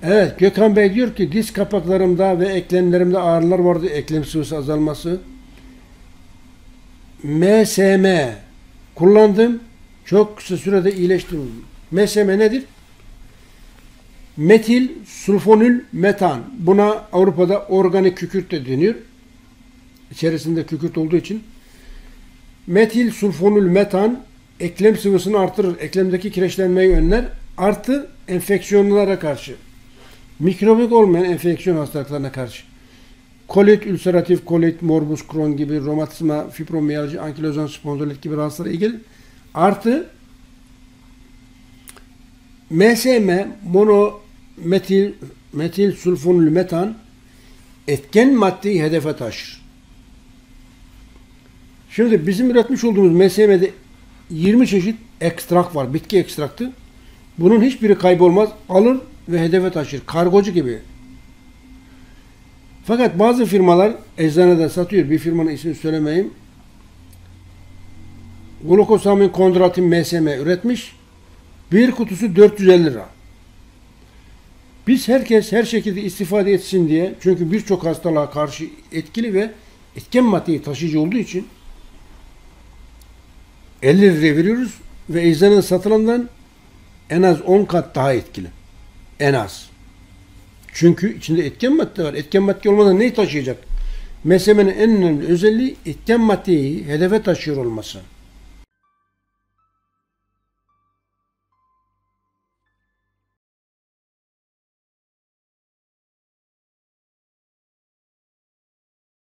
Evet, Gökhan Bey diyor ki diz kapaklarımda ve eklemlerimde ağrılar vardı. Eklem sıvısı azalması. MSM kullandım. Çok kısa sürede iyileştim. MSM nedir? Metil sulfonül metan. Buna Avrupa'da organik kükürt de deniyor. İçerisinde kükürt olduğu için. Metil sulfonül metan eklem sıvısını artırır. Eklemdeki kireçlenmeyi önler. Artı enfeksiyonlara karşı. Mikrobik olmayan enfeksiyon hastalıklarına karşı. Kolit, ülseratif kolit, morbus Crohn gibi, romatizma, fibromiyalji, ankilozan spondilit gibi rahatsızlara iyi gelir. Artı MSM, metil sulfonül metan etken maddeyi hedefe taşır. Şimdi bizim üretmiş olduğumuz MSM'de 20 çeşit ekstrak var. Bitki ekstraktı. Bunun hiçbiri kaybolmaz. Alır ve hedefe taşır. Kargocu gibi. Fakat bazı firmalar eczanede satıyor. Bir firmanın ismini söylemeyeyim. Glukosamin kondratin MSM üretmiş. Bir kutusu 450 lira. Biz herkes her şekilde istifade etsin diye, çünkü birçok hastalığa karşı etkili ve etken maddeyi taşıyıcı olduğu için 50 liraya veriyoruz ve eczanede satılandan en az 10 kat daha etkili. En az. Çünkü içinde etken madde var. Etken madde olmadan neyi taşıyacak? MSM'nin en önemli özelliği etken maddeyi hedefe taşıyor olması.